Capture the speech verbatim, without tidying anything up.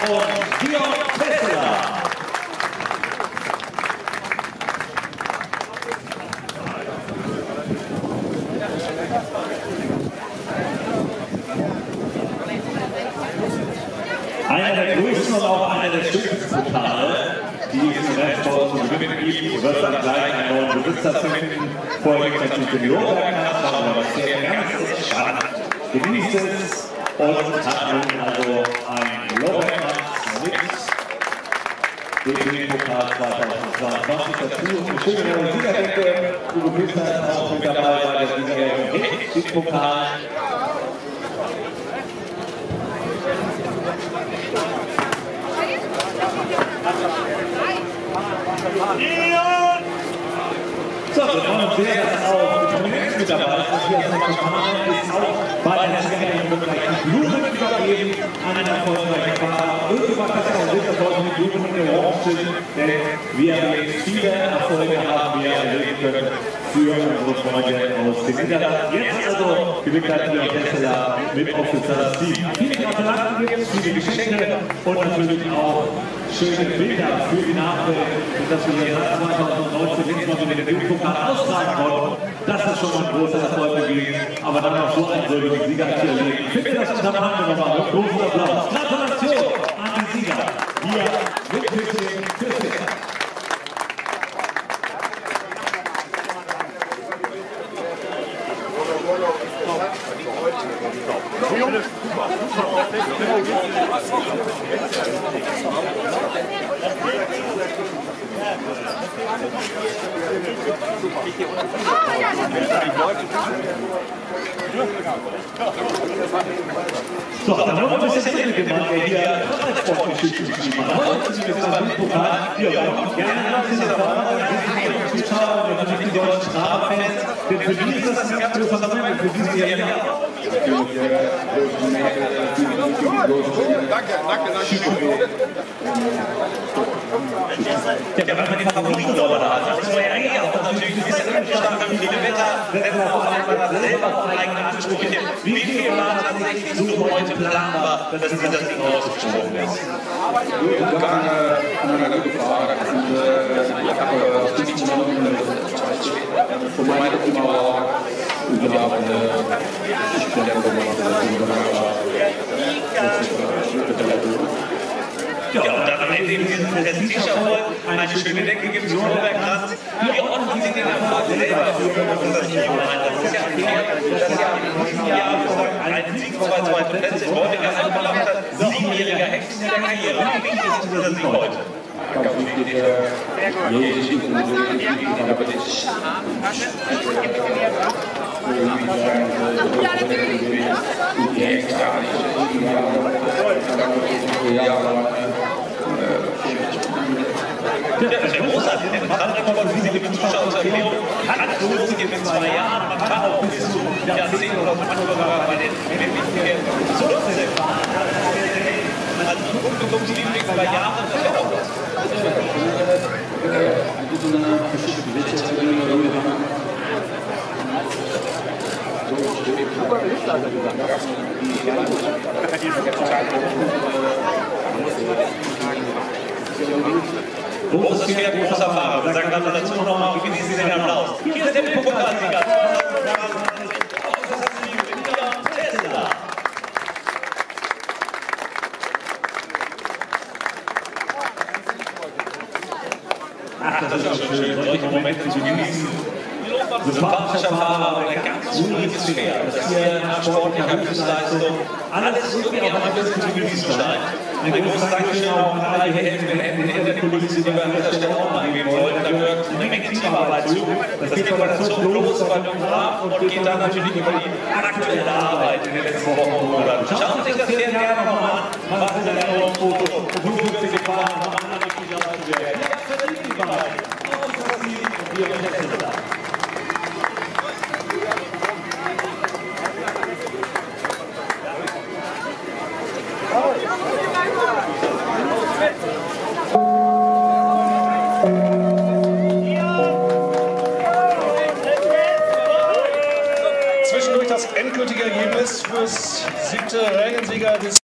und Tesla. Einer der größten und auch einer der schönsten Pokale, die es im Rennsport zu gewinnen gibt, wird dann gleich einen neuen Besitzer finden. Vorher gibt es natürlich den Lohberg, schauen wir, was der Ernst ist, spannend. Genießt es und hat nun also ein Lohberg mit dem Pokal zweitausendzweiundzwanzig dazu. Eine schöne Siegerehrung. Du bist dann auch mit dabei bei der Siegerehrung mit dem Pokal. So, wir freuen uns sehr, dass auch die Prominenz mit dabei ist. Hier ist noch Kanal, ist auch bei der Siegerehrung wird gleich die Blumen übergeben an den erfolgreichen Fahrer. Irgendwann kann es auch nicht, dass heute die Blumen in der Raum sind, denn wir jetzt viele Erfolge haben wir erleben können für unsere Freunde aus den Niederlanden. Jetzt also gewinnt hat die Tesla mit Officer Sieg. Viele Gratulanten gibt es, viele Geschenke und natürlich auch schöne Bilder für die Nachwelt, dass wir hier zweitausendneunzehn nicht mal mit dem Bild-Pokal austragen konnten. Das ist schon mal ein großer Erfolg gewesen, aber dann auch so einen würdigen Sieger zu erleben. Ich finde, das untermauern wir nochmal mit großem Applaus. Gratulation an den Sieger hier mit Mitglied für sich. So, dann haben wir ein bisschen Ende gemacht, der hier Sportgeschichte geschrieben hat. Heute sind wir beim Bild-Pokal. Wir auch gerne ein bisschen dabei, die Zuschauer und natürlich die deutschen Strafans. Denn für die ist das ein ganz großer Moment, für die sie ja nicht haben. Danke, danke, danke. Ja, wenn man den Favoriten da hat, das war ja eh auch natürlich ein bisschen angestanden, viele Wetter, setzen wir auch einmal selber auf eigene Ansprüche. Wie viel war tatsächlich so heute planbar, dass Sie das Ding ausgesprochen ist? Gut, dann haben wir eine gute Frage. Und ich habe das nicht genommen, von meiner Firma und wir haben ich bin der Ja, und dann am Ende diesen Prestigeerfolg eine schöne Decke gibt es Nürnberg. Wie ordnen Sie den Erfolg selber für das Team ein? Das ist ja erklärt, dass ja in diesem Jahr einen Sieg, zwei zweite Plätze in heutiger Anbelangt hat, siebenjähriger Hexen der Karriere. Wie wichtig ist dieser Sieg heute? Ganz wichtig, jede Geschichte und jede Geschichte, aber das ist ja, extra das ist ja großartig, denn man kann einfach mal diese Zuschauer zur Erklärung, kann es losgehen in zwei Jahren, man kann auch bis zu Jahrzehnten oder manchmal sogar bei den Möglichkeiten zurücksetzen. Also die Publikumsliebling über Jahre, das ist ja auch was. Großes Pferd, großer Fahrer. Wir sagen dann dazu nochmal, wie genießen Sie den Applaus. Hier ist der Bild-Pokal-Sieger. Ach, das ist doch schön, solche Momente zu genießen. Sympathischer Fahrer, aber ein ganz ruhiges Pferd. Das hier nach sportlicher Höchstleistung alles irgendwie auch ein bisschen zu genießen scheint. Ein großes Dankeschön auch an all die Helden, Helden in der Kulisse, die wir an dieser Stelle auch mal angehen wollen. Da gehört eine Menge Teamarbeit zu. Das geht von der Zucht los beim Programm und geht dann natürlich über die aktuelle Arbeit in den letzten Wochen und Monaten. Schauen Sie sich das Pferd gerne nochmal an. Machen Sie ein Erinnerungsfoto und fünfundfünfzig gefahren, noch einmal richtig auszuwerten. Jetzt verdienen die beiden. Auch das Ziel und wir sind jetzt da. Zwischendurch das endgültige Ergebnis fürs siebte Rennsieger des